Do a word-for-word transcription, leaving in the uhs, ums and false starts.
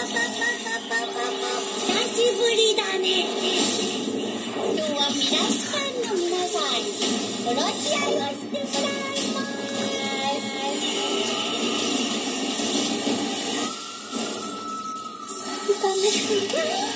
しぶりだね。今日は皆さんの皆さんに殺し合いをしてもらいます。楽しく